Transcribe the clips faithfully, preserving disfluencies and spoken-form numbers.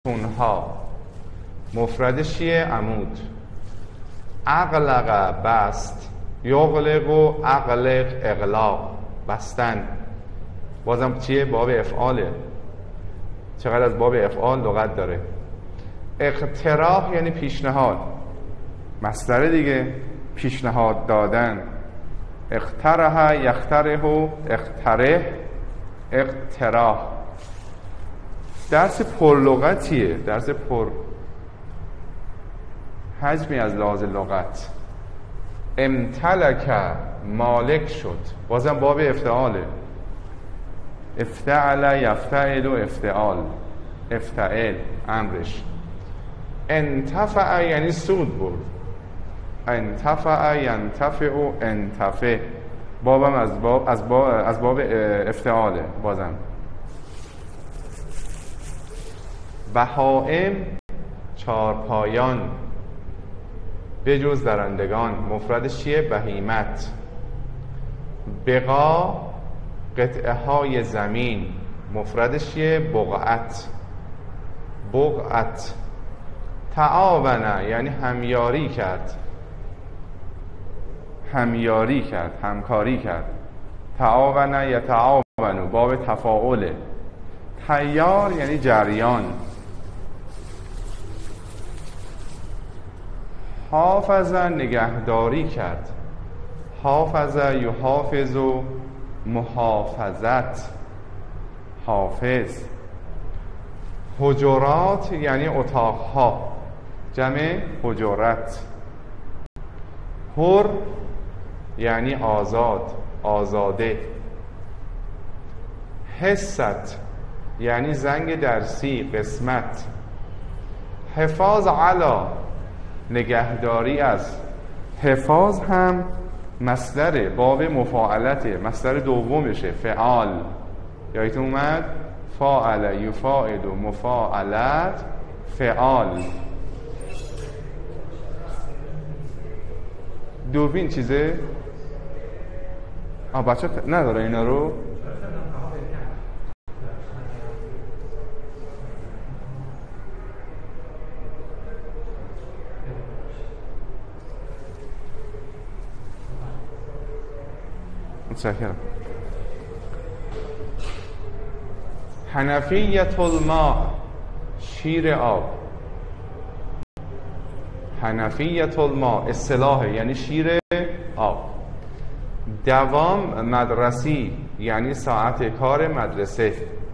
ستونها. مفردش چیه؟ عمود. اغلق بست، یغلق و اغلق اغلاق، بستن. بازم چیه؟ باب افعاله. چقدر از باب افعال لغت داره. اقتراح یعنی پیشنهاد، مصدر دیگه، پیشنهاد دادن. اقترح یقترح، اقترح اقتراح. درس پرلغتیه، درس پر حجمی از لحاظ لغت. امتلک مالک شد، بازم باب افتعاله. افتعل یفتعل و افتعال، افتعل امرش. انتفع یعنی سود برد. انتفع ینتفع و انتفع، بابم از باب از باب از باب افتعاله. بازم بهائم چارپایان، بجز درندگان. مفردش چیه؟ بهیمت. بقا قطعه های زمین، مفردش چیه؟ بقعت. بقعت. تعاونه یعنی همیاری کرد، همیاری کرد، همکاری کرد. تعاونه یتعاونوا، باب تفاعله. تیار یعنی جریان. حافظ نگهداری کرد. حافظ یحافظ و محافظت، حافظ. حجرات یعنی اتاقها، جمع حجرت. حر یعنی آزاد، آزاده. حصت یعنی زنگ درسی، قسمت. حفاظ علی نگهداری از. حفاظ هم مصدر، باب مفاعلته، مصدر دومشه، فعال. یادتون اومد؟ فاعل یفاعل و مفاعلت، فعال. دوربین چیزه؟ آه بچه نداره اینا رو؟ متشکرم. حنفیة الماء، شیر آب. حنفیة الماء اصطلاح یعنی شیر آب. دوام مدرسی یعنی ساعت کار مدرسه،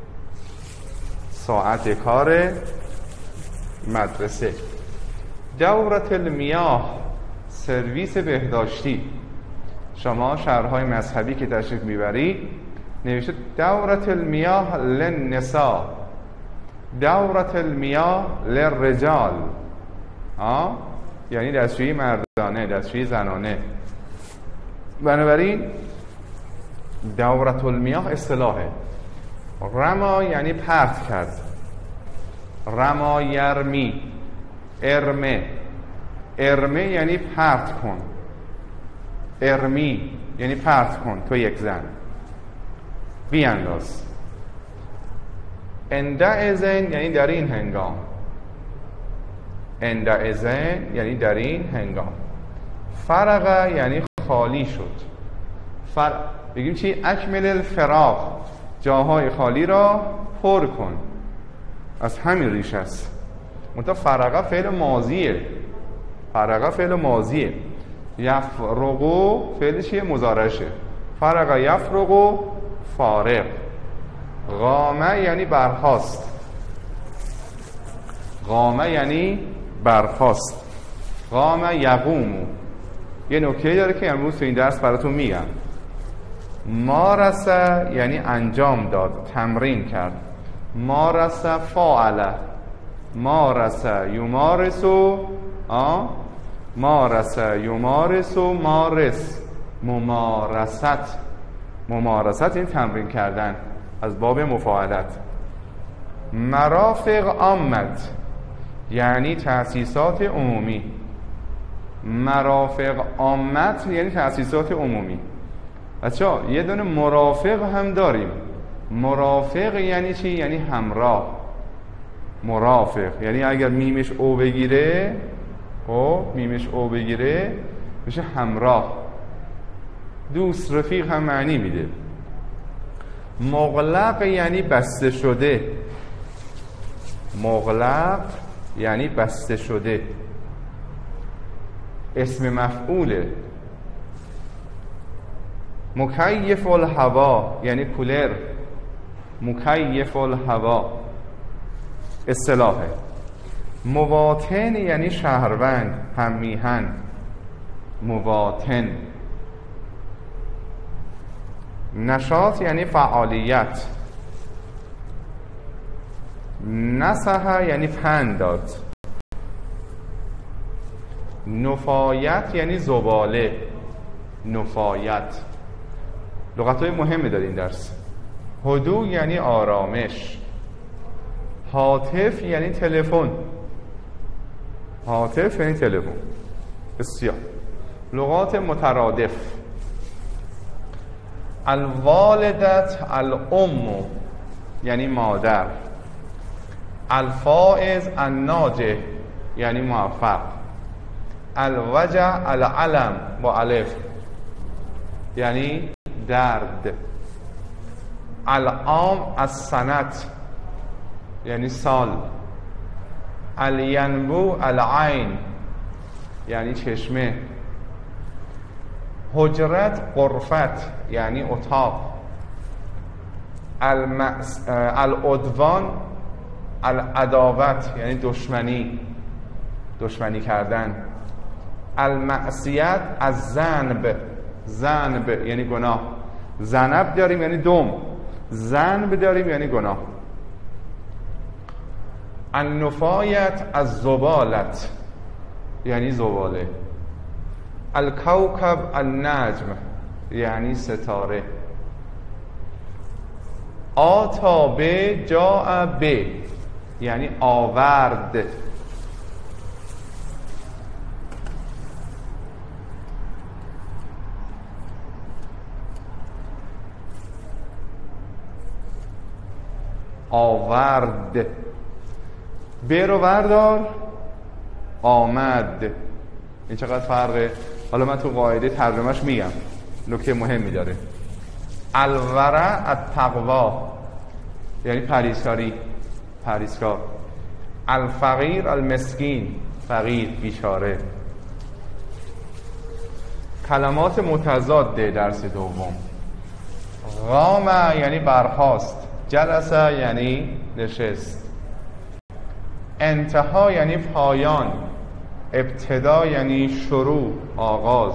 ساعت کار مدرسه. دورة المیاه سرویس بهداشتی. شما شهرهای مذهبی که تشریف میبرید نوشته دورة المیاه للنساء، دورة المیاه للرجال. آه؟ یعنی دستشویی مردانه، دستشویی زنانه. بنابراین دورة المیاه اصطلاحه. رما یعنی پرت کرد. رما یرمی، ارمه. ارمه یعنی پرت کن. ارمی یعنی پرت کن، تو یک زن بیانداز. اندعزن یعنی در این هنگام. اندعزن یعنی در این هنگام. فرغ یعنی خالی شد. فر... بگیم چی؟ اکمل الفراغ، جاهای خالی را پر کن. از همین ریشه است. منتها فرغ فعل ماضیه. فرغ فعل ماضیه. یفرغو فعل چیه؟ مضارعشه. فرغ یفرغو فارغ. قامه یعنی برخاست. قامه یعنی برخاست. قامه یقوم. یه نکته داره که امروز تو این درس براتون میگم. مارسه یعنی انجام داد، تمرین کرد. مارسه فاعله. مارسه یمارسو، آه مارسه یمارسو، مارس ممارست. ممارست این تمرین کردن، از باب مفاعلت. مرافق آمد یعنی تأسیسات عمومی. مرافق آمد یعنی تأسیسات عمومی. بچه‌ها یه دونه مرافق هم داریم. مرافق یعنی چی؟ یعنی همراه. مرافق، یعنی اگر میمش او بگیره، او میمش او بگیره میشه همراه، دوست، رفیق هم معنی میده. مغلق یعنی بسته شده، مغلق یعنی بسته شده، اسم مفعوله. مکیف الهوا یعنی کولر، مکیف الهوا اصطلاحه. مواطن یعنی شهروند، هم میهن، مواطن. نشاط یعنی فعالیت. نصح یعنی پند داد. نفایت یعنی زباله، نفایت. لغت‌های مهمی داره این درس. هدوء یعنی آرامش. هاتف یعنی تلفن، هاتف یعنی تلفن. بسیار. لغات مترادف. الوالدت الام یعنی مادر. الفائز الناجح یعنی موفق. الوجع العلم با الف یعنی درد. العام السنت یعنی سال. الینبوع العین یعنی چشمه. حجرت غرفت یعنی اتاق. المعس... العدوان العداوت یعنی دشمنی، دشمنی کردن. المعصیت از ذنب، ذنب یعنی گناه. ذنب داریم یعنی دم، ذنب داریم یعنی گناه. النفایت از زبالت یعنی زباله. الکوکب النجم یعنی ستاره. آتا به جاء به یعنی آورد. آورد. به رو بردار، آمد. این چقدر فرقه. حالا من تو قاعده ترجمهش میگم، نکته مهمی داره. الورع التقوا یعنی پرهیزکاری، پرهیزکار. الفقیر المسکین فقیر، بیچاره. کلمات متضاد درس دوم. قام یعنی برخاست. جلسه یعنی نشست. انتها یعنی پایان. ابتدا یعنی شروع، آغاز.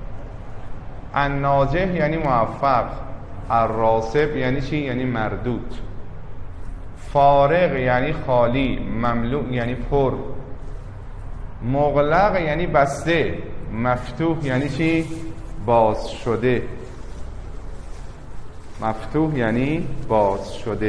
الناجح یعنی موفق. الراسب یعنی چی؟ یعنی مردود. فارغ یعنی خالی. مملوء یعنی پر. مغلق یعنی بسته. مفتوح یعنی چی؟ باز شده. مفتوح یعنی باز شده.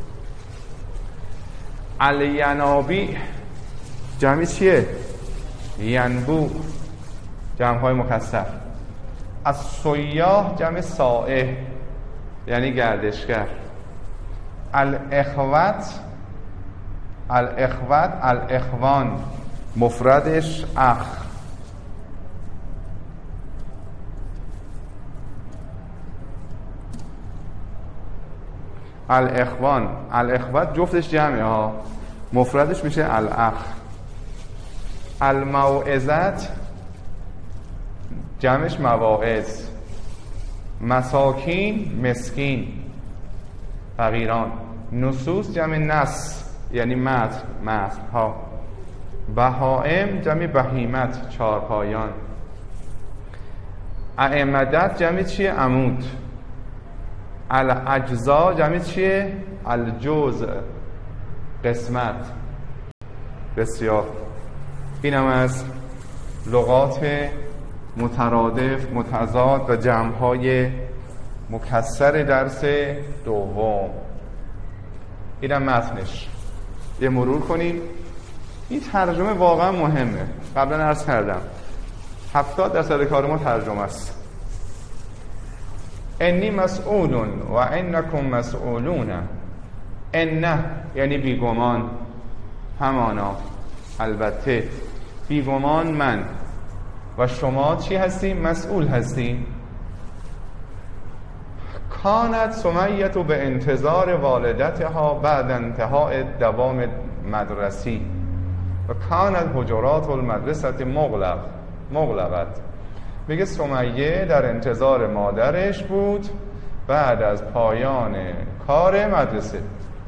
الینابیع جمعی چیه؟ ینبوع، جمع‌های مکثر. السیاح جمع سائح یعنی گردشگر. الاخوت، الاخوت الاخوان مفردش اخ. الاخوان، الاخوت جفتش جمعه ها، مفردش میشه الاخ. الموعظت جمعش مواعظ. مساکین مسکین فقیران. نصوص جمع نص یعنی متن، متن ها. بهائم جمع بهیمت، چارپایان. اعمدت جمع چیه؟ عمود. الاجزا جمع چیه؟ الجزء، قسمت. بسیار. اینم از لغات مترادف، متضاد و جمع‌های مکسر درس دوم. اینم متنش. یه مرور کنیم. این ترجمه واقعا مهمه. قبلا عرض کردم هفتاد درصد کار ما ترجمه است. انی مسئول و انکم مسئولون. انه یعنی بیگمان، همانا، البته، بیگمان من و شما چی هستیم؟ مسئول هستیم. کانت سمیه به انتظار والدتها بعد انتهاء دوام مدرسی و کانت حجرات المدرسه مغلق مغلقت. میگه سمیه در انتظار مادرش بود بعد از پایان کار مدرسه.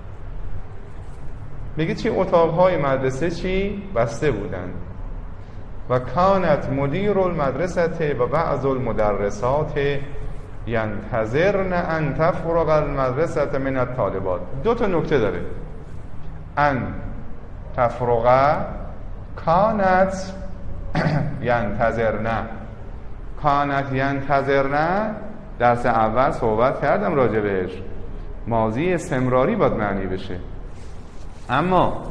میگه چی؟ اتاقهای مدرسه چی؟ بسته بودن. و کانت مدیر المدرسه و بعض المدرسات ینتظرن ان تفرغ المدرسه من الطالبات. دو تا نکته داره. ان تفرغ، کانت ینتظرن. کانت ینتظرن درس اول صحبت کردم راجع بهش، ماضی استمراری باید معنی بشه. اما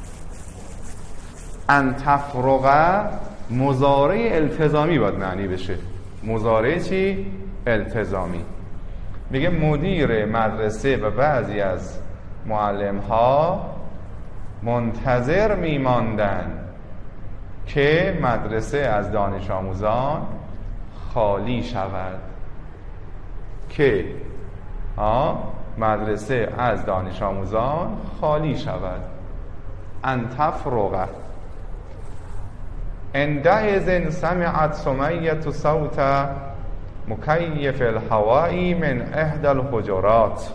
ان تفرغ مضارع التزامی باید معنی بشه. مضارع چی؟ التزامی. میگه مدیر مدرسه و بعضی از معلم ها منتظر میماندن که مدرسه از دانش آموزان خالی شود. که آه مدرسه از دانش آموزان خالی شود. ان تفرغ. عندئذ سمعت سمیه صوت مکیف الهوائی من احدى الحجرات.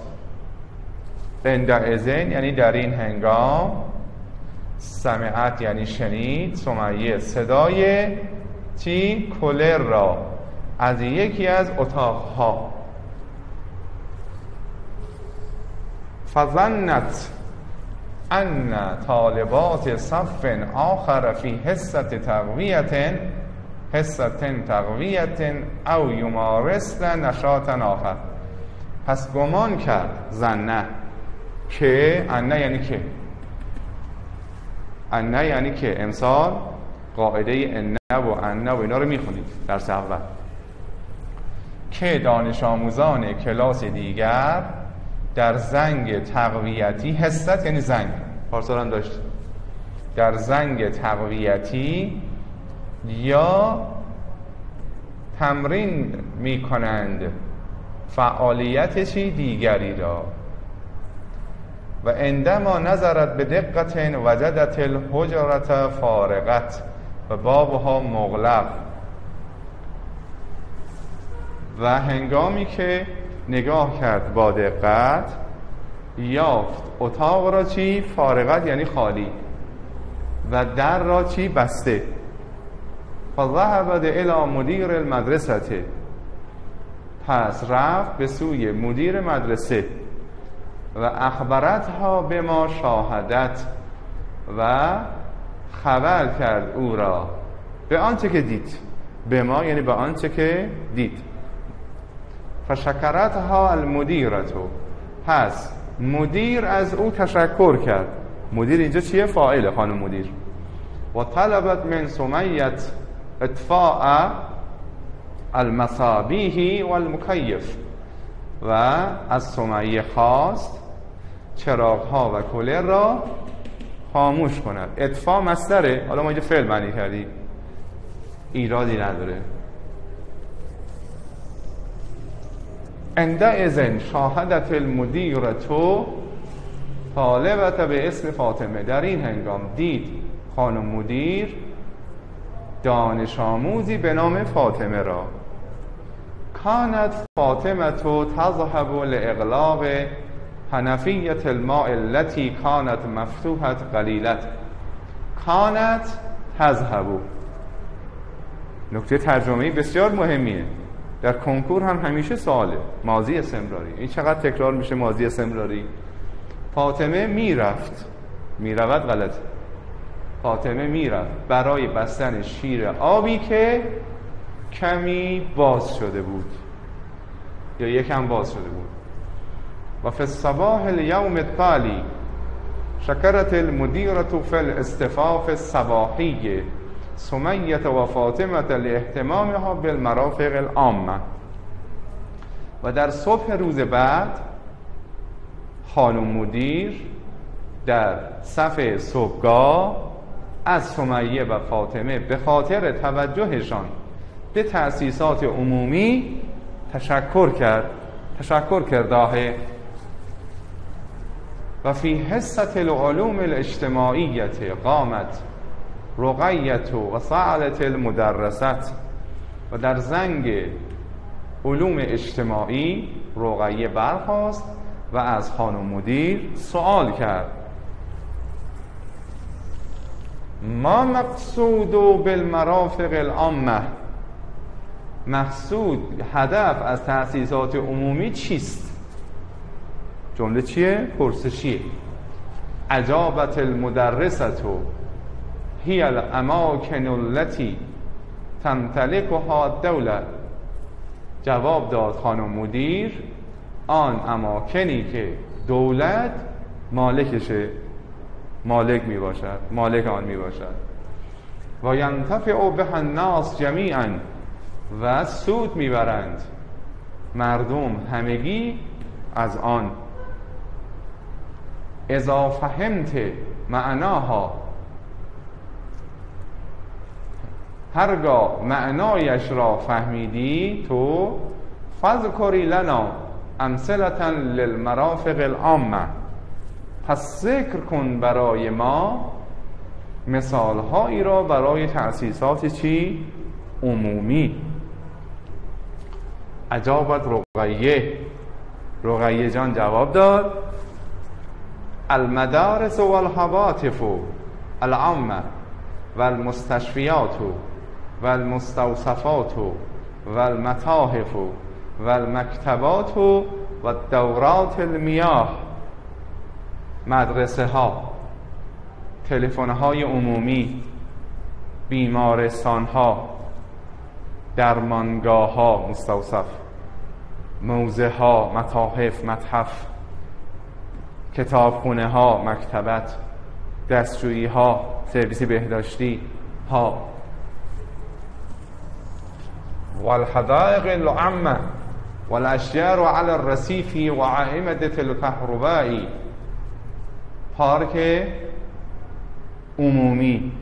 عندئذ یعنی در این هنگام، سمعت یعنی شنید، سمیه صدای چی؟ کولر را از یکی از اتاقها. فظنت ان طالبات صف آخر فی حصة تقویة حصة تقویة او یمارسن نشاطا آخر. پس گمان کرد، ظنه، که انه یعنی که انه یعنی که امسال قاعده انه و انه و اینا رو میخونید درس اول، که دانش آموزان کلاس دیگر در زنگ تقویتی، حصت یعنی زنگ، پارسال هم داشت، در زنگ تقویتی یا تمرین می کنند فعالیت چی؟ دیگری را. و عندما نظرت به دقت وجدت الحجرة فارغت و بابها مغلق. و هنگامی که نگاه کرد با دقت، یافت اتاق را چی؟ فارغت یعنی خالی، و در را چی؟ بسته. فذهبت الی مدیر المدرسه. پس رفت به سوی مدیر مدرسه و اخبرتها به ما شاهدت و خبر کرد او را به آنچه که دید. به ما یعنی به آنچه که دید. فشکرتها المدیرتو. پس مدیر از او تشکر کرد. مدیر اینجا چیه؟ فاعل، خانم مدیر. و طلبت من سمیت اطفاء المصابیح والمکیف. و از سمیه خواست چراغ‌ها و کولر را خاموش کند. اطفاء مصدره، حالا ما اینجا فعل معنی کردیم، ایرادی نداره. عندئذ شاهدت المدیرة طالبة به اسم فاطمه. در این هنگام دید خانم مدیر دانش آموزی به نام فاطمه را. کانت فاطمه تذهب لاغلاق حنفیة الماء التي کانت مفتوحة قلیلة. کانت تذهب، نکته ترجمه‌ای بسیار مهمیه، در کنکور هم همیشه سواله. ماضی استمراری، این چقدر تکرار میشه ماضی استمراری؟ فاطمه میرفت، میرود غلط، فاطمه میرفت برای بستن شیر آبی که کمی باز شده بود یا یکم باز شده بود. و فی الصباح الیوم التالی شکرت المدیرة فی الاصطفاف الصباحی سمیة و فاطمة لاهتمامها بالمرافق العامة. و در صبح روز بعد خانم مدیر در صف صبحگاه از سمیه و فاطمه به خاطر توجهشان به تأسیسات عمومی تشکر کرد تشکر کرده و فی حصة العلوم الاجتماعیة قامت رقیة و سألت المدرسة و در زنگ علوم اجتماعی رقیه برخاست و از خانم مدیر سوال کرد ما مقصود بالمرافق العامه، مقصود هدف از تأسیسات عمومی چیست؟ جمله چیه؟ پرسشیه. اجابت المدرسة هی الاماکن التي تمتلکها الدوله، جواب داد خانم مدیر آن اماکنی که دولت مالکشه، مالک می باشد، مالک آن می باشد. و ینتفع بها الناس جمیعا، و سود می برند مردم همگی از آن. اذا فهمت معناها، هرگاه معنایش را فهمیدی تو، فذکری لنا امثلة للمرافق العامه، پس ذکر کن برای ما مثالهایی را برای تأسیسات چی؟ عمومی. اجابت رقیه، رقیه جان جواب داد المدارس والهواتف العامه والمستشفیات والمستوصفات والمتاحف والمکتبات و دورات المیاه، مدرسه ها، تلفن های عمومی، بیمارستان ها، درمانگاه ها، مستوصف، موزه ها، متاحف، متحف، کتابخونه ها، مکتبت، دستشویی ها، سرویس بهداشتی ها، والحدائق العامه والاشجار على الرصیف و اعمده الكهرباء، پارک عمومی،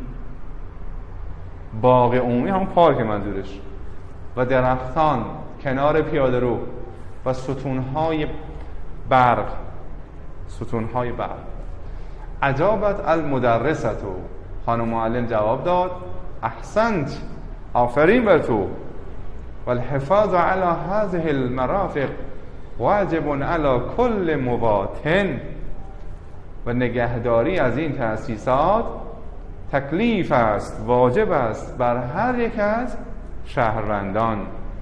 باغ عمومی هم پارک منظورش، و درختان کنار پیاده رو و ستونهای برق، ستونهای برق. اجابت المدرسة، خانم معلم جواب داد احسنت، آفرین بر تو، والحفاظ على هذه المرافق واجب على كل مواطن، و نگهداری از این تأسیسات تکلیف است، واجب است بر هر یک از شهروندان.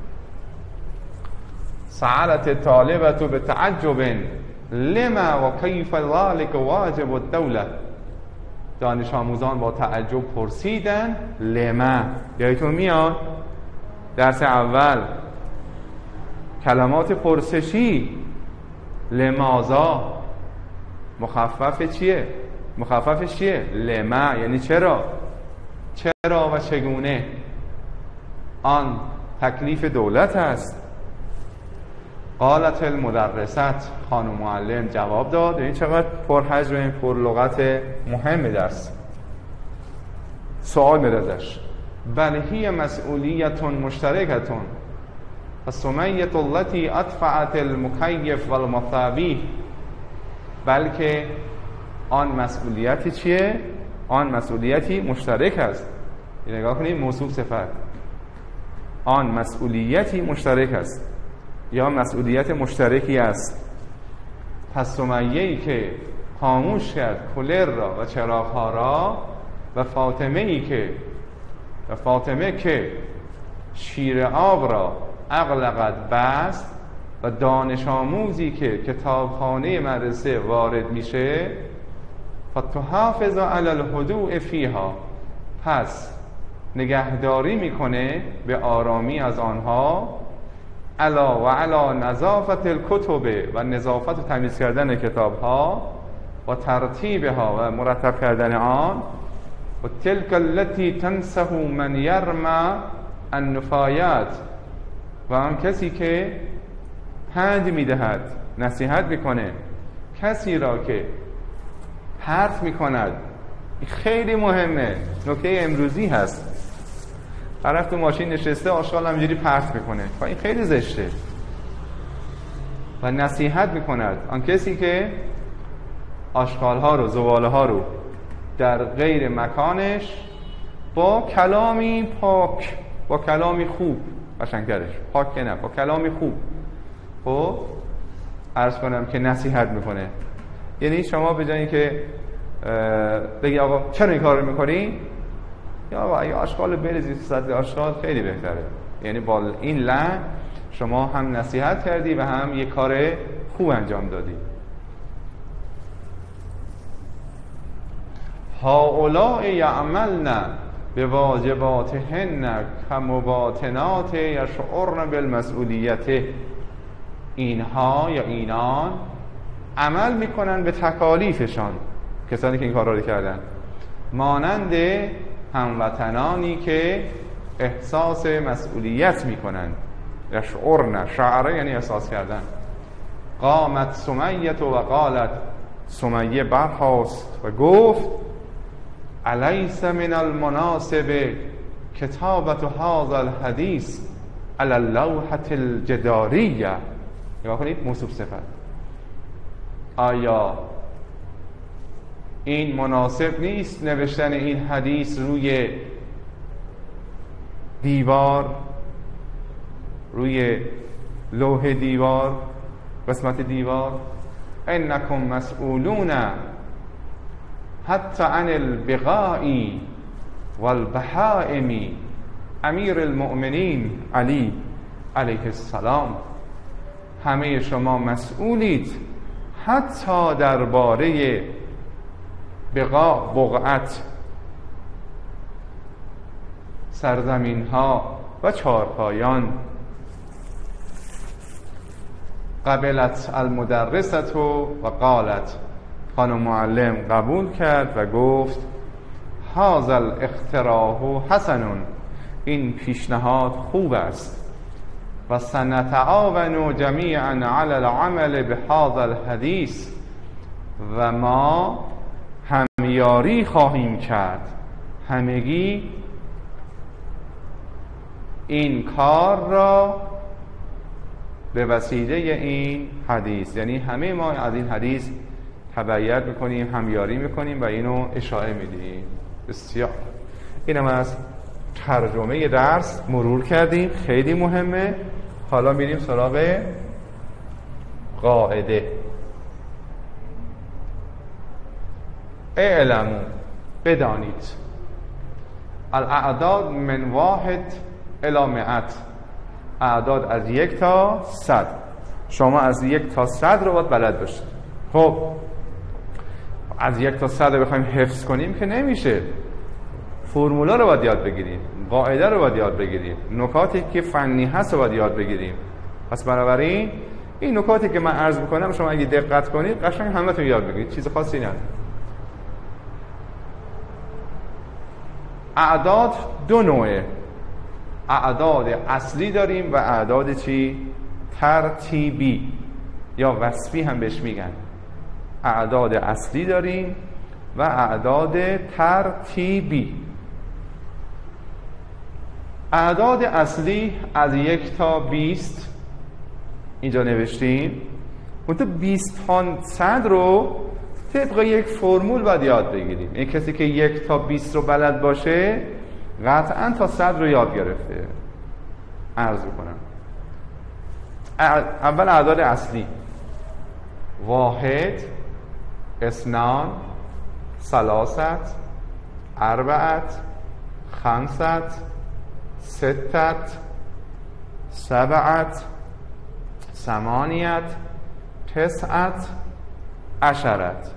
سألت طالبة بتعجب لما و کیف ذلك واجب الدوله، دانش آموزان با تعجب پرسیدن لما، یادتون میاد درس اول کلمات پرسشی، لماذا مخفف چیه؟ مخففش چیه؟ لما یعنی چرا، چرا و چگونه، آن تکلیف دولت است. قالت المدرست، خانم معلم جواب داد، این چقدر پرحجم و این پر لغت مهم درس. سوال می‌دادش بل هی مسئولیت مشترکت و سمیت التي ادفعت المکیف و المصابیح، بلکه آن مسئولیتی چیه؟ آن مسئولیتی مشترک است. نگاه کنید موصوف صفت، آن مسئولیتی مشترک است یا مسئولیت مشترکی است. پس سمیه‌ای که خاموش کرد کولر را و چراغ‌ها را، و فاطمه‌ای که و فاطمه که شیر آب را اغلقت بست، و دانش آموزی که کتابخانه مدرسه وارد میشه، فتحافظ علی الهدوء فیها، پس نگهداری میکنه به آرامی از آنها، علا و علا نظافت الکتب، و نظافت و تمیز کردن کتاب ها، و ترتیبها و مرتب کردن آن، و تلک التي تنسه من یرمى النفایات، و آن کسی که پند میدهد، نصیحت میکنه کسی را که پرت میکند. خیلی مهمه، نکته امروزی هست. طرف تو ماشین نشسته آشغال همینجوری پرت میکنه، این خیلی زشته. و نصیحت میکند آن کسی که آشغال ها رو، زباله ها رو در غیر مکانش با کلامی پاک، با کلامی خوب، قشنگترش پاک که نه، با کلامی خوب خب عرض کنم که نصیحت میکنه. یعنی شما به جای که بگی آقا چرا این کار رو میکنی، یا آقا اگه آشغال بریزی تو سطح آشغال خیلی بهتره. یعنی با این لحن شما هم نصیحت کردی و هم یک کار خوب انجام دادی. هؤلاء یعملن بواجباتهن کمباطنات یشعرن بالمسئولیت. اینها یا اینان عمل میکنن به تکالیفشان، کسانی که این کارا رو کردن، مانند هموطنانی که احساس مسئولیت میکنن. یشعرن، شعره یعنی احساس کردن. قامت سمیه و قالت، سمیه برخاست و گفت الیس من المناسب کتابت هذا الحدیث علی اللوحة الجداریه. نگاه کنید، موصوف صفت. آیا این مناسب نیست نوشتن این حدیث روی دیوار، روی لوح دیوار، قسمت دیوار؟ انکم مسئولون حتی عن البقاء والبهائم. امیر المؤمنین علی علیه السلام، همه شما مسئولید حتی درباره بقا، بقعت، سرزمین ها و چارپایان. قبلت المدرسة و قالت، خانم معلم قبول کرد و گفت هذا الاقتراح حسن، این پیشنهاد خوب است. و سنتعاون جمیعا علی العمل بهذا الحدیث، و ما همیاری خواهیم کرد، همگی این کار را به وسیله این حدیث، یعنی همه ما از این حدیث تبعیت میکنیم، همیاری میکنیم و اینو اشاعه میدیم. بسیار اینم از ترجمه درس مرور کردیم، خیلی مهمه. حالا میریم سراغ قاعده. اعلموا، بدانید، الاعداد من واحد الی مئت، اعداد از یک تا صد. شما از یک تا صد رو باید بلد باشید. خب از یک تا صد رو بخوایم حفظ کنیم که نمیشه. فرمولا رو باید یاد بگیریم، قاعده رو باید یاد بگیریم، نکاتی که فنی هست رو باید یاد بگیریم. پس بنابراین این نکاتی که من عرض میکنم شما اگه دقت کنید قشنگ همتون یاد بگیرید، چیز خاصی نه. اعداد دو نوعه، اعداد اصلی داریم و اعداد چی؟ ترتیبی یا وصفی هم بهش میگن. اعداد اصلی داریم و اعداد ترتیبی. اعداد اصلی از یک تا بیست اینجا نوشتیم. منتها بیست تا صد رو طبق یک فرمول باید یاد بگیریم. این کسی که یک تا بیست رو بلد باشه قطعا تا صد رو یاد گرفته. عرض کنم اول اعداد اصلی: واحد، اثنان، ثلاثت، اربعت، خمست، ستت، سبعت، ثمانیت، تسعت، عشرت.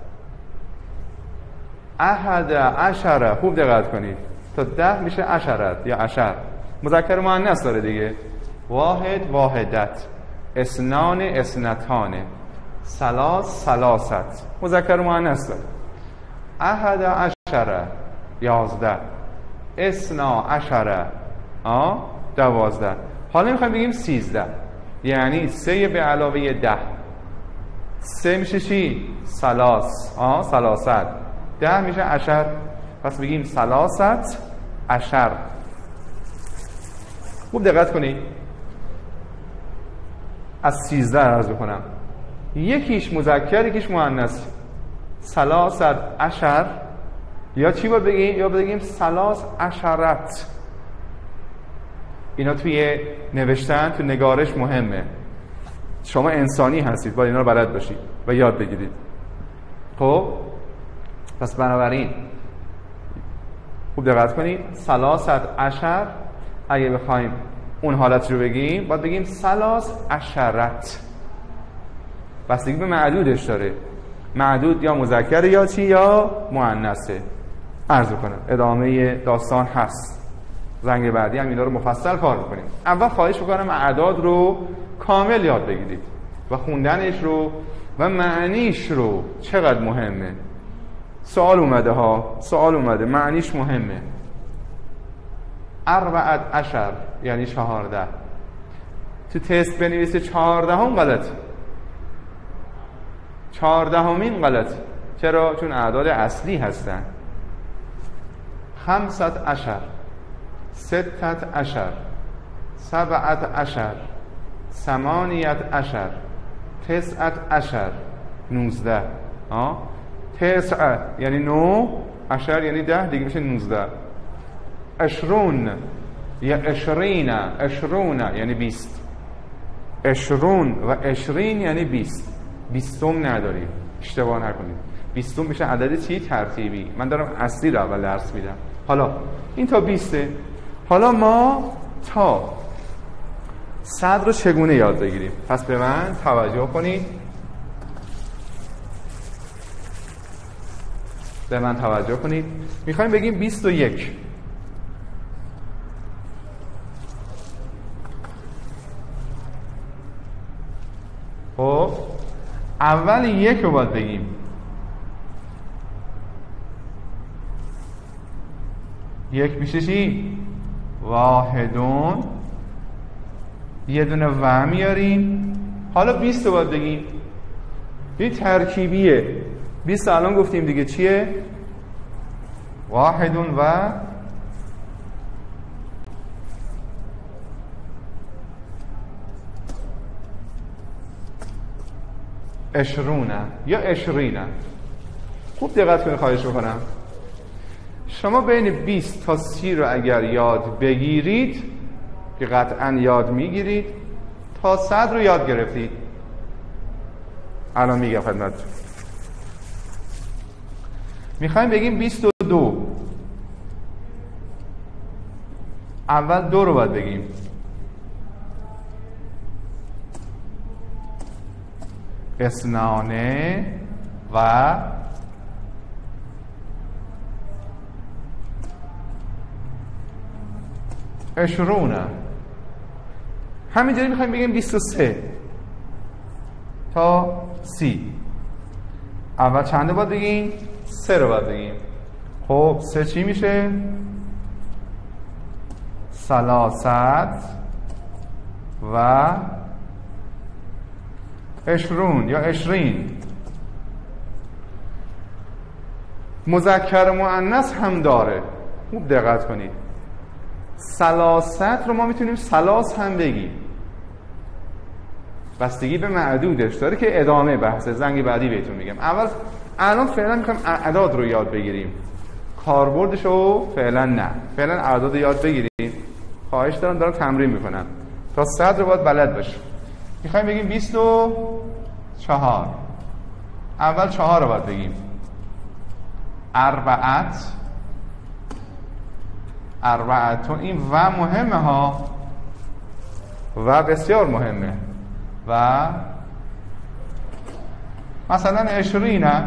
احد عشره، خوب دقت کنید، تا ده میشه عشرت یا عشر. مذکر مؤنث داره دیگه. واحد واحدت، اثنان اثنتان، ثلاث ثلاثت، مذکر مؤنث داره. احد عشره یازده، اثنا عشره آه دوازده. حالا میخوایم بگیم سیزده، یعنی سه به علاوه ده. سه میشه چی؟ سلاس. آه سلاست. ده میشه عشر. پس بگیم سلاست عشر. خوب دقت کنید. از سیزده عرض بکنم. یکیش مذکر یکیش مؤنث. سلاست عشر یا چی باید بگیم؟ یا بگیم سلاس عشرت. اینا توی نوشتن تو نگارش مهمه. شما انسانی هستید باید اینا رو بلد باشید و یاد بگیرید. خب پس بنابراین خوب دقت کنید. سلاست عشر اگه بخوایم اون حالت رو بگیم باید بگیم سلاس عشرت. بستگی به معدودش داره. معدود یا مذکر یا چی یا مؤنثه. عرض کنم ادامه داستان هست. زنگ بعدی هم اینا رو مفصل کار میکنیم. اول خواهش میکنم اعداد رو کامل یاد بگیرید و خوندنش رو و معنیش رو. چقدر مهمه. سوال اومده ها، سوال اومده، معنیش مهمه. اربعت عشر یعنی چهارده. تو تست بنویسه چهارده هم غلط. چهارده همین غلط. چرا؟ چون اعداد اصلی هستن. خمسط عشر، ستت عشر، سبعت عشر، ثمانیت عشر، تسعت عشر، نوزده. آه تسعه یعنی نو، عشر یعنی ده، دیگه میشه نوزده. عشرون یا عشرین، عشرون یعنی بیست. عشرون و عشرین یعنی بیست. بیستم نداریم، اشتباه نکنید. بیستم میشه عدد چی؟ ترتیبی. من دارم اصلی رو اول درس میدم. حالا این تا بیسته. حالا ما تا صد رو چگونه یاد بگیریم؟ پس به من توجه کنید. به من توجه کنید. میخوایم بگیم بیست و یک. خب اول یک رو باید بگیم. یک میشه چی؟ واحدون. یه دونه و میاریم. حالا بیست رو باید بگیم. این ترکیبیه. بیست الان گفتیم دیگه چیه؟ واحدون و عشرونه یا عشرینه. خوب دقت کنید خواهش میکنم. شما بین بیست تا سی رو اگر یاد بگیرید که قطعا یاد میگیرید، تا صد رو یاد گرفتید. الان میگم خدمتتون. میخوایم بگیم بیست و دو. اول دو رو باید بگیم. اثنانه و عشرونه. همینجوری میخوایم بگیم بیست و سه تا سی. اول چنده باید بگیم؟ سه رو باید بگیم. خب سه چی میشه؟ سلاست و عشرون یا عشرین. مذکر مؤنث هم داره. خوب دقت کنید. سلاست رو ما میتونیم سلاس هم بگیم. بستگی به معدودش داره که ادامه بحث زنگ بعدی بهتون میگم. اول الان فعلا میخوایم اعداد رو یاد بگیریم. کاربردش رو فعلا نه. فعلا اعداد رو یاد بگیریم. خواهش دارم دارم تمرین میکنم. تا صد رو باید بلد باشیم. میخوایم بگیم بیست و چهار. اول چهار رو باید بگیم. اربعت. اربعتون. این و مهمه ها. و بسیار مهمه. و مثلا عشرینه.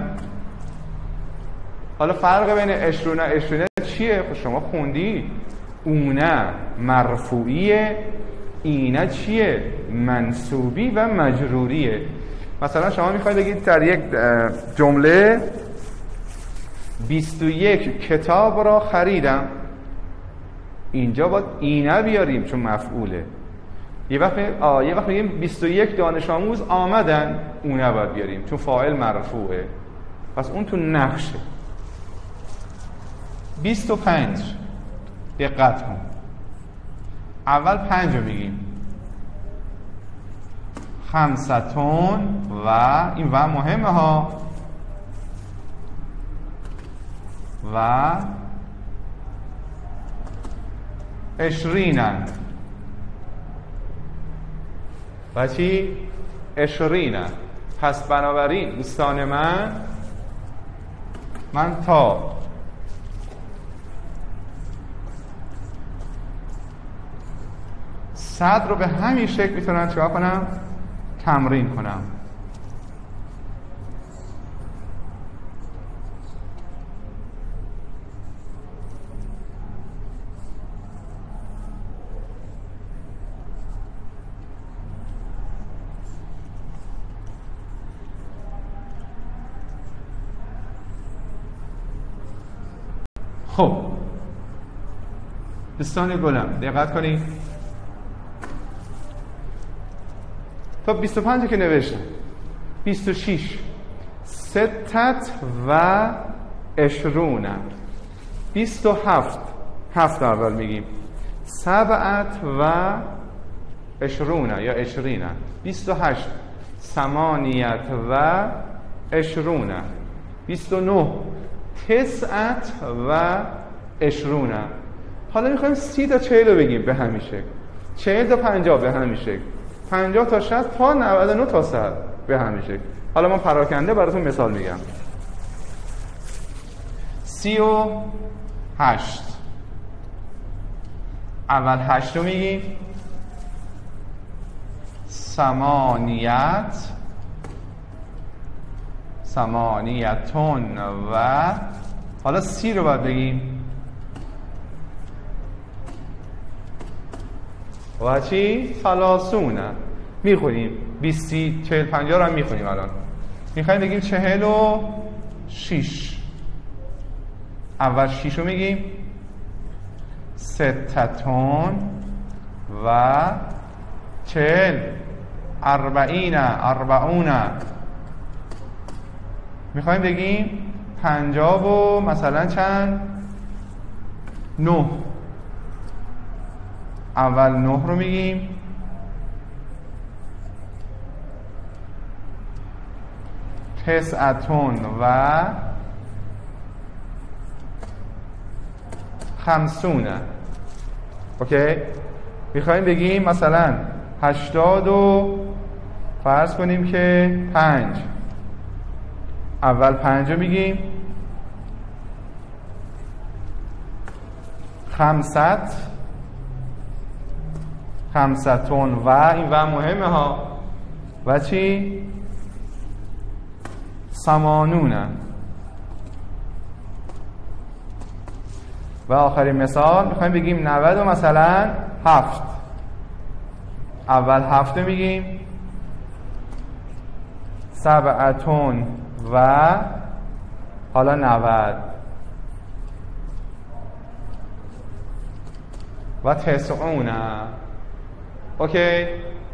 حالا فرق بین عشرونه عشرینه چیه؟ خب شما خوندی. اونه مرفوعیه، اینه چیه؟ منصوبی و مجروریه. مثلا شما میخواید بگید در یک جمله بیست و یک کتاب را خریدم. اینجا باید اینه بیاریم چون مفعوله. یه وقت آه یه وقت میگیم بیست و یک دانش آموز آمدن، اون نباید بیاریم چون فاعل مرفوعه، پس اون تو نقشه. بیست و پنج دقت کن، اول پنج رو میگیم خمستون و این و مهمه ها و عشرینن و چی؟ عشرینن. پس بنابراین دوستان من من تا صد رو به همین شکل میتونم چیکار کنم؟ تمرین کنم. خب دوستان گلم دقت کنید، تا بیست و پنج که نوشتم، بیست و شش ستت و عشرون، بیست و هفت هفت اول میگیم سبعت و عشرون یا عشرین، بیست و هشت ثمانیت و عشرون، بیست و نه تسعت و عشرون. حالا میخوایم سی تا چهل رو بگیم به همین شکل، چهل تا پنجاه به همین شکل، پنجاه تا شصت تا نود و نه تا صد به همین شکل. حالا من پراکنده براتون مثال میگم. سی و هشت اول هشت رو میگیم ثمانیت ثمانیتون و حالا سی رو باید بگیم و چی؟ ثلاثون. میخونیم بیست سی چهل پنجاه رو هم میخونیم. الان میخوایم بگیم چهل و شیش، اول شیش رو میگیم ستتون و چهل اربعین اربعون. میخوایم بگیم پنجاب و مثلا چند؟ نه، اول نه رو میگیم تسعتون و خمسون. اوکی، میخوایم بگیم مثلا هشتاد و فرض کنیم که پنج، اول پنج رو میگیم خمست خمستون و این و مهمه ها و چی؟ ثمانون. و آخرین مثال میخوایم بگیم نود و مثلا هفت، اول هفت رو میگیم سبعتون و حالا نود و تسعون. اوکی،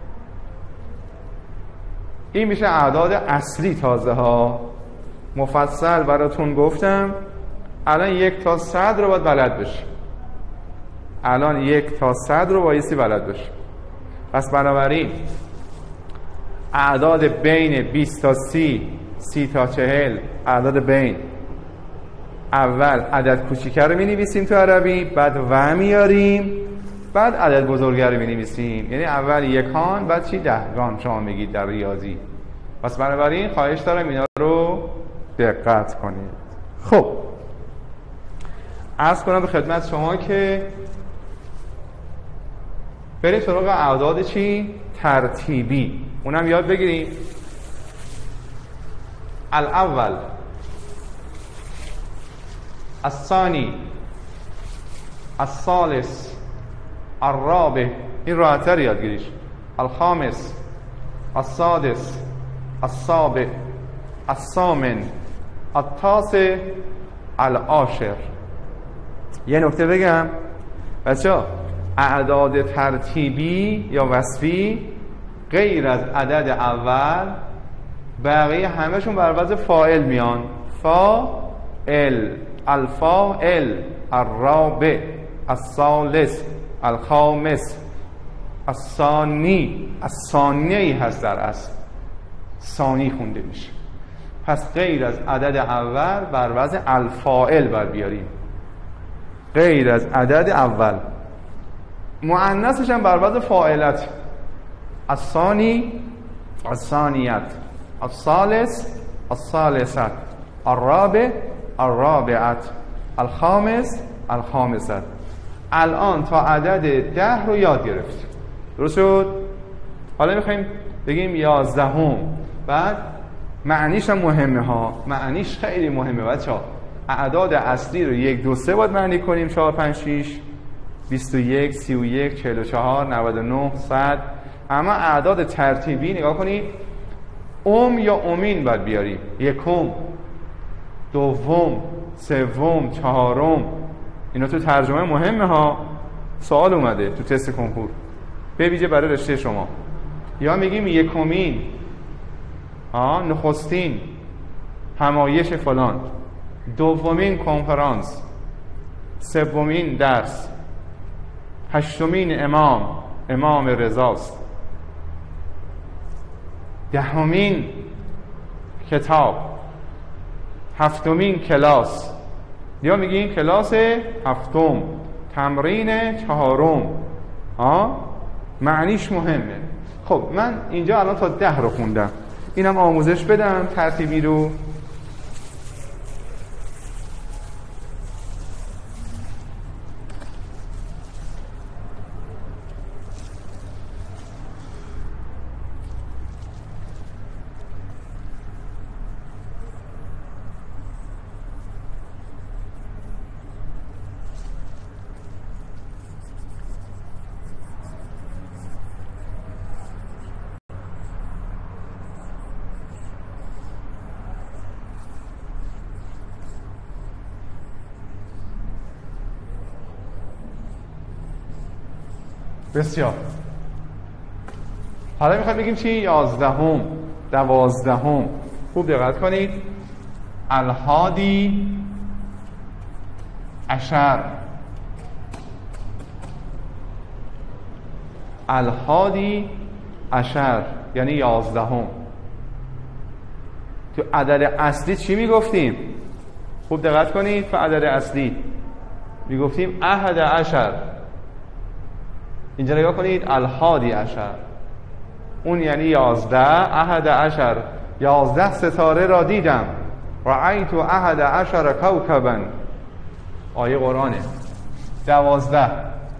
این میشه اعداد اصلی. تازه ها مفصل براتون گفتم. الان یک تا صد رو باید بلد بشی، الان یک تا صد رو بایستی بلد بشی. پس بنابراین اعداد بین بیست تا سی، سی تا چهل، اعداد بین، اول عدد کوچیکه رو می نویسیم تو عربی، بعد و میاریم، بعد عدد بزرگه رو می نویسیم. یعنی اول یکان بعد چی؟ دهگان شما میگید در ریاضی. پس بنابراین خواهش دارم اینا رو دقت کنید. خب عرض کنم به خدمت شما که بریم سراغ اعداد چی؟ ترتیبی. اونم یاد بگیریم. الاول، الثانی، الثالث، الرابع، این راحت‌تر یادگیریش، الخامس، السادس، السابع، الثامن، التاسع، العاشر. یه نکته بگم بچه‌ها، اعداد ترتیبی یا وصفی غیر از عدد اول بقیه همهشون بر وزن فاعل میان. فاعل، الفاعل، الرابع، الثالث، الخامس، الثانی. الثانی هست در اصل، ثانی خونده میشه. پس غیر از عدد اول بر وزن الفاعل بر بیاریم، غیر از عدد اول. مؤنثش هم بر وزن فاعلت. الثانی، الثانیت، الثالث، الثالثت، الرابع، الرابعت، الخامس، الخامست. الان تا عدد ده رو یاد گرفتیم، درست شد؟ حالا میخوایم بگیم یازدهم. بعد معنیش هم مهمه ها، معنیش خیلی مهمه بچه ها. اعداد اصلی رو یک دو سه باید معنی کنیم، چهار پنج شیش، بیست و یک، سی و یک، چهل و چهار، نود و نه، صد. اما اعداد ترتیبی نگاه کنید، ام یا امین باید بیاریم. یکم، دوم، سوم، چهارم. اینا تو ترجمه مهمه ها، سوال اومده تو تست کنکور به ویژه برای رشته شما. یا میگیم یکمین، آه نخستین همایش فلان، دومین کنفرانس، سومین درس، هشتمین امام، امام رضاست، دهمین کتاب، هفتمین کلاس. یا میگیم کلاس هفتم، تمرین چهارم. ها معنیش مهمه. خب من اینجا الان تا ده رو خوندم، اینم آموزش بدم ترتیبی رو. بسیار. حالا میخوایم بگیم چی؟ یازدهم، دوازدهم. خوب دقت کنید. الهادی عشر، الهادی عشر یعنی یازدهم. تو عدد اصلی چی میگفتیم؟ خوب دقت کنید. تو عدد اصلی میگفتیم احد عشر. اینجا نگاه کنید، الهادی عشر، اون یعنی یازده. احد عشر، یازده ستاره را دیدم. رأیت احد عشر کوکبا، آیه قرآنه. دوازده،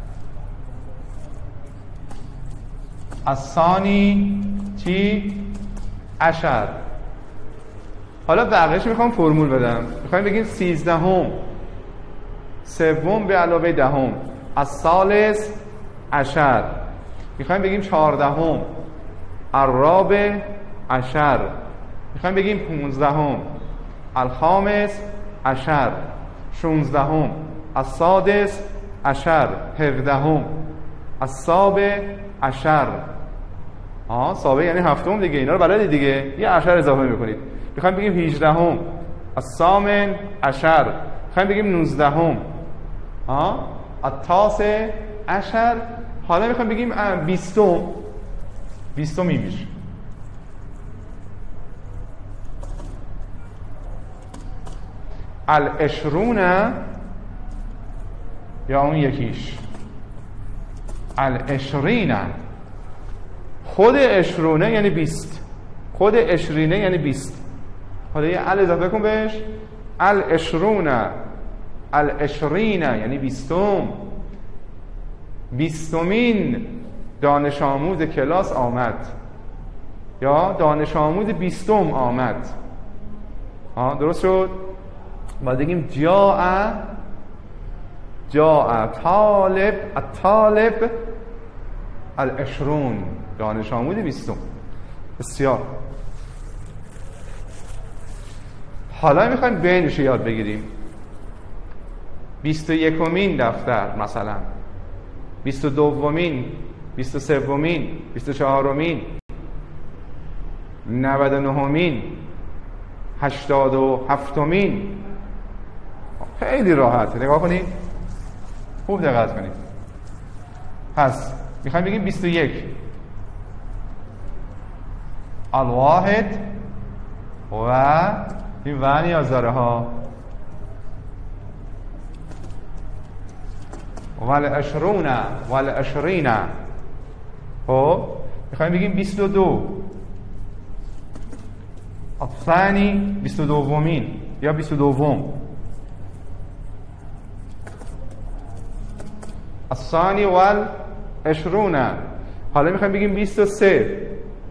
الثانی چی؟ عشر. حالا بقیه‌اش میخوام فرمول بدم. میخوایم بگیم سیزدهم، سوم به علاوه دهم، الثالث عشر. میخوایم بگیم چهاردهم، الرابع عشر. میخوایم بگیم پونزدهم، الخامس عشر. شونزدهم، السادس عشر. هفدهم، السابع عشر. آه سابع یعنی هفتم دیگه، اینا رو بلدی دیگه، یه عشر اضافه میکنید. میخوایم بگیم هجدهم، الثامن عشر. میخوایم بگیم نوزدهم، آه التاسع عشر. حالا میخوایم بگیم بیستم، بیستم این میشه. العشرون یا اون یکیش العشرین. خود عشرونه یعنی بیست، خود عشرینه یعنی بیست. حالا یه ال اضافه کن بهش. العشرون، العشرین یعنی بیستم. بیستمین دانش آموز کلاس آمد، یا دانش آموز بیستم آمد. ها درست شد؟ باید بگیم جاء، جاء طالب، الطالب العشرون، دانش آموز بیستم. بسیار. حالا میخوایم بینش یاد بگیریم. بیست و یکمین دفتر مثلا، بیست و دومین، بیست و سومین، بیست و چهارمین، نود و نهمین، هشتاد و هفتمین. خیلی راحت. نگاه کنید، خوب دقت کنید. پس میخوایم بگیم بیست و یک. الواحد و این و نیاز داره ها. والعشرون والعشرین. خب میخوایم بگیم بیست و دو. الثانی، بیست و دومین یا بیست و دوم. الثانی والعشرون. حالا میخوایم بگیم بیست و سه.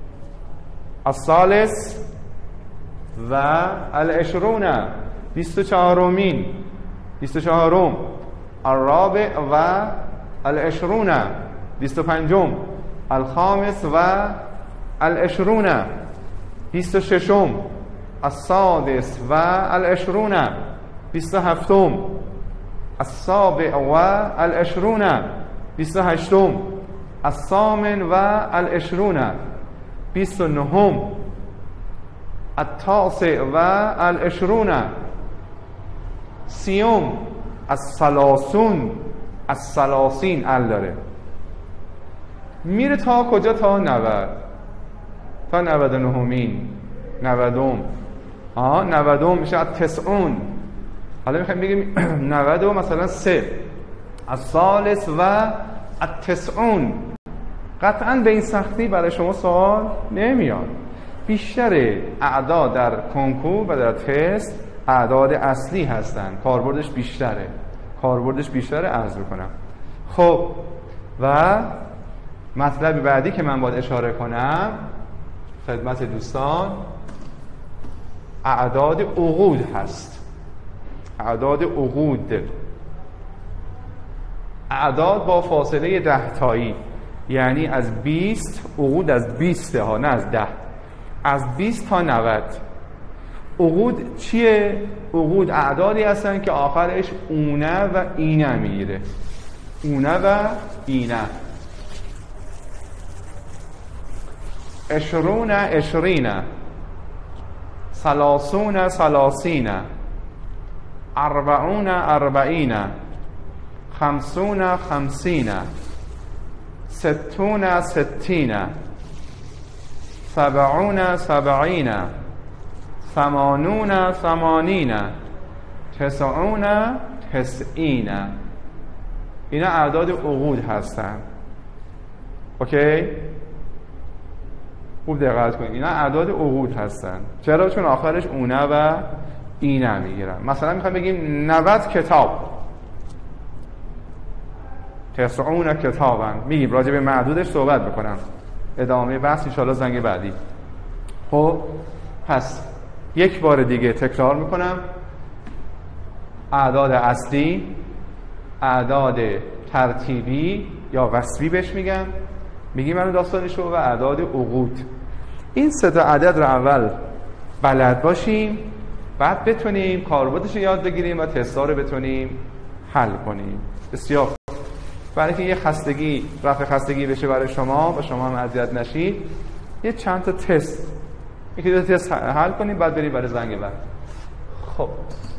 الثالث و العشرون، بیست و چهارمین، بیست و چهارم. الرابع و العشرون، بیست و پنجم. الخامس و العشرون، بیست و ششم. السادس و العشرون، بیست و هفتم. السابع و العشرون، بیست و هشتم. الثامن و العشرون، بیست و نهم. التاسع و العشرون، سیوم. الثلاثون، الثلاثین ال داره، میره تا کجا؟ تا نود، تا نود و نهمین، نودم. آه نودم میشه التسعون. حالا میخوایم بگیم نود و مثلا سه. الثالث و التسعون. قطعا به این سختی برای شما سوال نمیاد. بیشتر اعداد در کنکور و در تست اعداد اصلی هستن، کاربردش بیشتره، کاربردش بیشتره عرض بکنم. خب و مطلب بعدی که من باید اشاره کنم خدمت دوستان اعداد عقود هست. اعداد عقود، اعداد با فاصله ده تایی، یعنی از بیست. عقود از بیست ها، نه از ده. از بیست تا نود. عقود چیه؟ عقود اعدادی هستن که آخرش اونه و اینه میگیره. اونه و اینه. عشرون عشرین، ثلاثون ثلاثین، اربعون اربعین، خمسون خمسین، ستون ستین، سبعون سبعین، ثمانون ثمانین، تسعون تسعین. اینا اعداد عقود هستن. اوکی؟ خوب دقت کنید. اینا اعداد عقود هستن. چرا؟ چون آخرش اونه و اینه میگیرن. مثلا میخوایم بگیم نود کتاب، تسعون کتابن. میگیم راجع به معدودش صحبت بکنم، ادامه بحث ان شاءالله زنگ بعدی. خب پس یک بار دیگه تکرار میکنم. اعداد اصلی، اعداد ترتیبی یا وصفی بهش میگن، میگیم منو داستانشو، و اعداد عقود. این سه تا عدد رو اول بلد باشیم، بعد بتونیم کاربردش رو یاد بگیریم و تستا رو بتونیم حل کنیم. بسیار برای که یه خستگی رفع خستگی بشه برای شما و شما هم اذیت نشید، یه چند تا تست، یکی دو تا تست حل کنیم، بعد بریم برای زنگ بعد. خب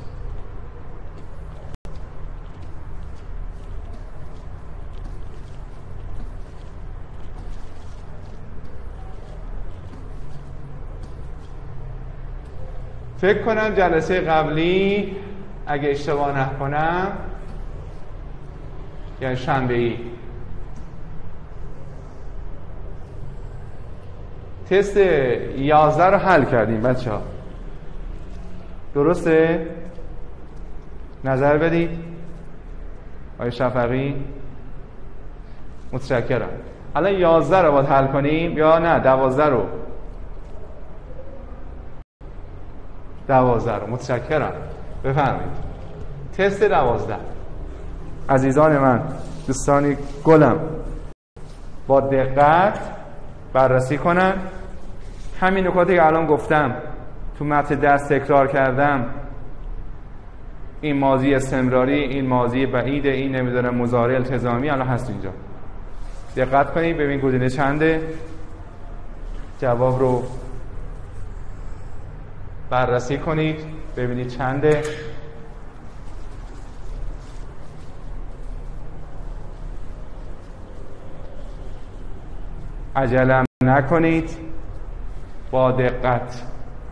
فکر کنم جلسه قبلی اگه اشتباه نکنم یعنی شنبه ای تست یازده رو حل کردیم بچه ها. درسته؟ نظر بدید آقای شفقی. متشکرم. الان یازده رو باید حل کنیم یا نه دوازده رو؟ دوازده رو. متشکرم. بفرمایید. تست دوازده. عزیزان من، دوستانی گلم، با دقت بررسی کنن. همین نکاتی که الان گفتم تو متن درس تکرار کردم، این ماضی استمراری، این ماضی بعید، این نمیدونم مضارع التزامی الان هست اینجا. دقت کنید ببین گزینه چنده، جواب رو بررسی کنید ببینید چنده. عجله نکنید، با دقت.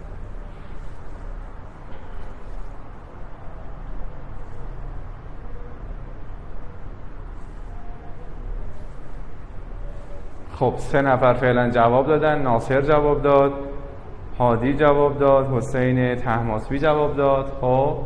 خب سه نفر فعلا جواب دادن. ناصر جواب داد، هادی جواب داد، حسین طهماسبی جواب داد. خب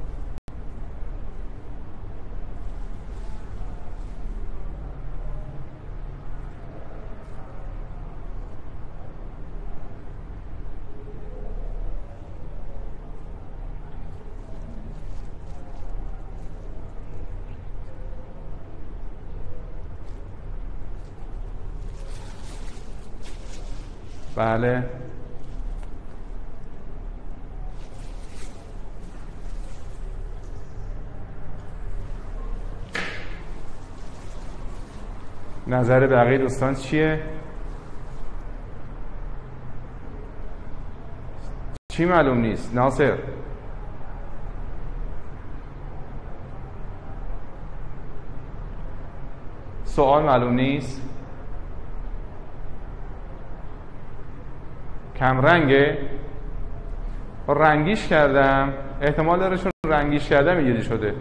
بله نظر بقیه دوستان چیه؟ چی معلوم نیست؟ ناصر سوال معلوم نیست؟ کم رنگه؟ رنگیش کردم، احتمال داره چون رنگیش کردم اینجوری شده.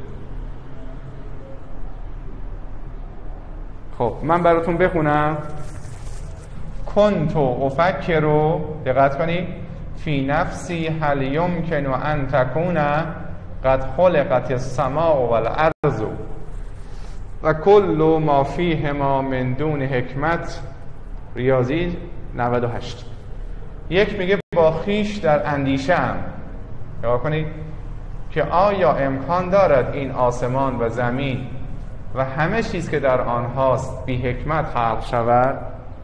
خب من براتون بخونم. کنتو افکرو، دقت کنید، فی نفسی هل یمکن ان تکون قد خلقت السماء والارض و کل ما فیهما من دون حکمت. ریاضی نود و هشت. یک میگه با خیش در اندیشه‌ام، نگاه کنید، که آیا امکان دارد این آسمان و زمین و همه چیز که در آنهاست بی حکمت خلق شود.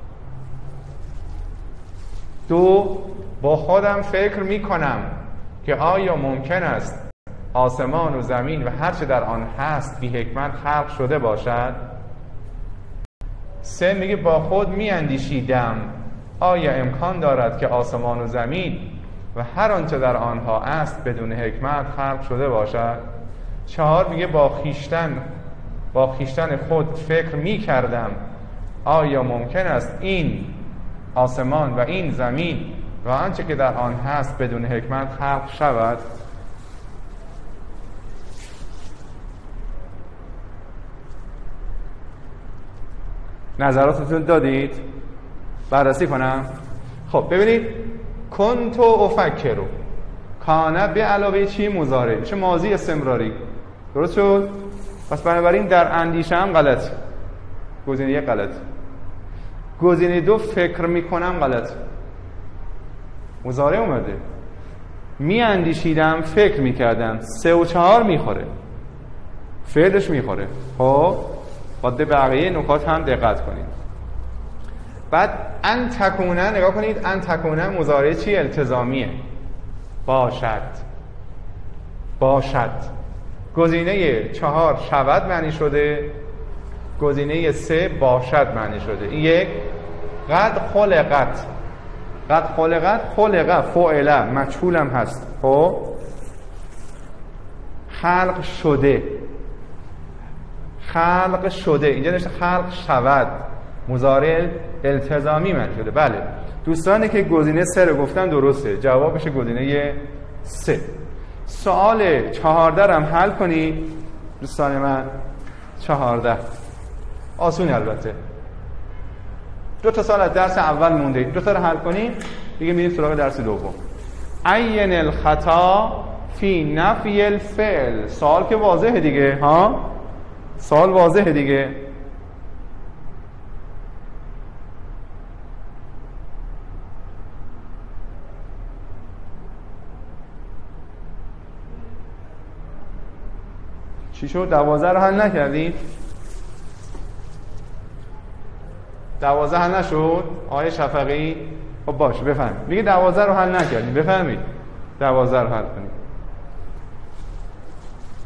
دو، با خودم فکر میکنم که آیا ممکن است آسمان و زمین و هر چه در آن هست بی حکمت خلق شده باشد. سه میگه با خود میاندیشیدم آیا امکان دارد که آسمان و زمین و هر آنچه در آنها است بدون حکمت خلق شده باشد. چهار میگه با خیشتن با خیشتن خود فکر می کردم آیا ممکن است این آسمان و این زمین و آنچه که در آن هست بدون حکمت خلق شود. نظراتتون دادید؟ بررسی کنم. خب ببینید، کنتو افکرو، کانه به علاوه چی؟ مضارع، میشه ماضی استمراری. درست شد؟ پس بنابراین در اندیشه هم غلط، گزینه یک غلط. گزینه دو فکر میکنم غلط، مضارع اومده. می اندیشیدم، فکر میکردم. سه و چهار میخوره، فعلش میخوره. خب باید بقیه نکات هم دقت کنید. بعد ان تکونه، نگاه کنید، ان تکونه مضارع چی؟ التزامیه، باشد. باشد. گزینه چهار شود معنی شده، گزینه سه باشد معنی شده. این یک. قد خلقت، قد خلقت، خلقه فعله مجهول هم هست. خب خلق شده، خلق شده، اینجا نوشته خلق شود، مضارع التزامی معنی شده. بله دوستانی که گزینه سه رو گفتن درسته، جوابش گزینه سه. سوال چهارده هم حل کنید دوستان من. چهارده آسون البته، دو تا سوال از درس اول مونده، دو تا رو حل کنید دیگه میریم سراغ درس دوم. عین الخطا فی نفی الفعل. سوال که واضحه دیگه، ها سوال واضحه دیگه. چی شد؟ دوازده رو حل نکردید؟ دوازده حل نشد؟ آقای شفقی؟ خب باشه بفهم. میگه دوازده رو حل نکردید، بفهمید دوازده رو حل کنید.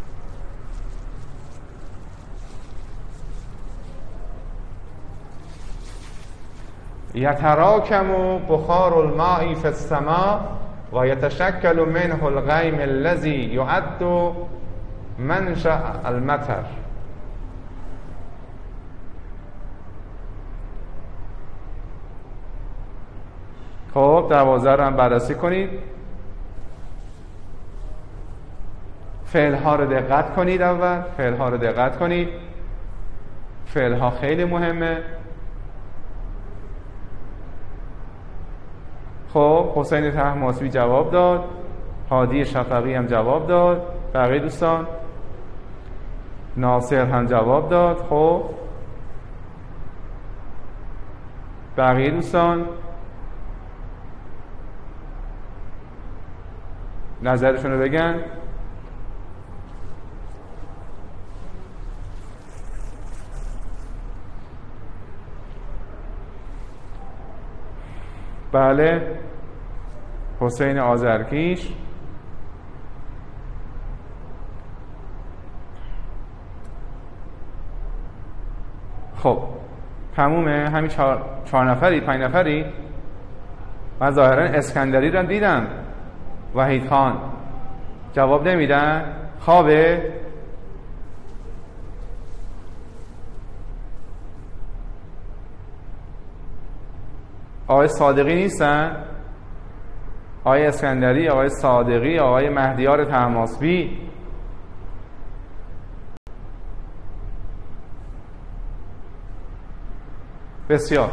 یتراکم بخار الماء فی السماء و یتشکل منه الغیم الذی یعد منشأ المطر. خب دوازده رو هم بررسی کنید. فعل ها رو دقت کنید. اول فعل ها رو دقت کنید. فعل ها خیلی مهمه. خب حسین طهماسبی جواب داد، هادی شفقی هم جواب داد، بقیه دوستان ناصر هم جواب داد. خب بقیه دوستان نظرشون رو بگن. بله حسین آذرکیش. خب تمومه. همین چهار, چهار نفری پنج نفری. من ظاهرا اسکندری رو دیدم. وحید خان جواب نمیدن. خوابه. آقای صادقی نیستن؟ آقای اسکندری، آقای صادقی، آقای مهدیار طهماسبی. بسیار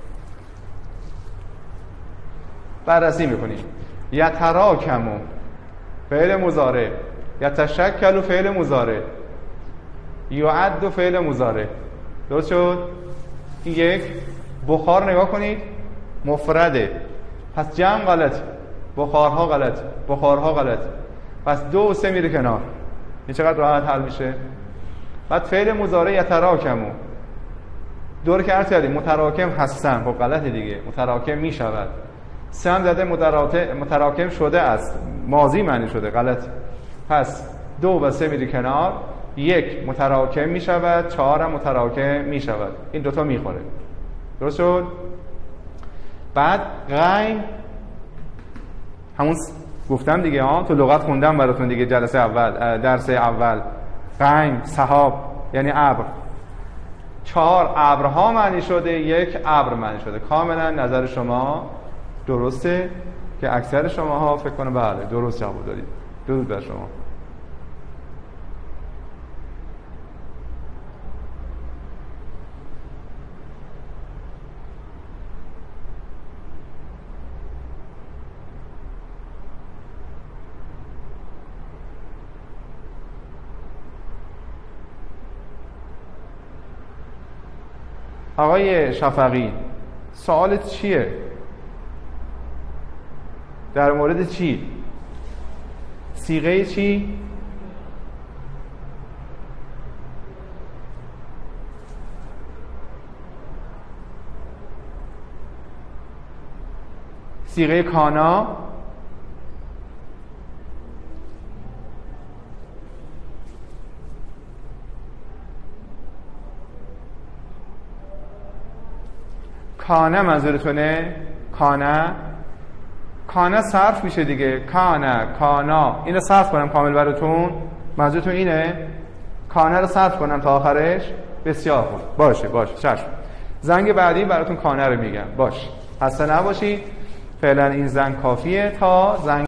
بررسی میکنیم. یتراکم فعل مضارع، یتشکل فعل مضارع، یعد فعل مضارع. درست شد؟ این یک. بخار نگاه کنید مفرده، پس جمع غلط، بخارها غلط، بخارها غلط، پس دو و سه میره کنار. این چقدر راحت حل میشه. بعد فعل مضارع یتراکم، دور که عرض کردیم متراکم هستن. خب غلطه دیگه، متراکم میشود. سه هم زده متراکم شده است، ماضی معنی شده، غلط. پس دو و سه میره کنار، یک متراکم میشود، چهار هم متراکم میشود. این دوتا میخوره. درست شد؟ بعد غیم همون گفتم دیگه ها، تو لغت خوندم براتون دیگه جلسه اول، درس اول. غیم سحاب یعنی ابر. چهار ابرها معنی شده، یک ابر معنی شده. کاملا نظر شما درسته که اکثر شماها فکر کنم بله درست جواب دادید. درود بر شما. آقای شفقی سوالت چیه؟ در مورد چی؟ صیغه چی؟ صیغه کانا. کانه منظورتونه؟ کانه کانه صرف میشه دیگه. کانه کانا اینو صرف کنم کامل براتون. منظورتون اینه کانه رو صرف کنم تا آخرش؟ بسیار خوب. باشه باشه چشم. زنگ بعدی براتون کانه رو میگم. باشه خسته نباشید. فعلا این زنگ کافیه تا زنگ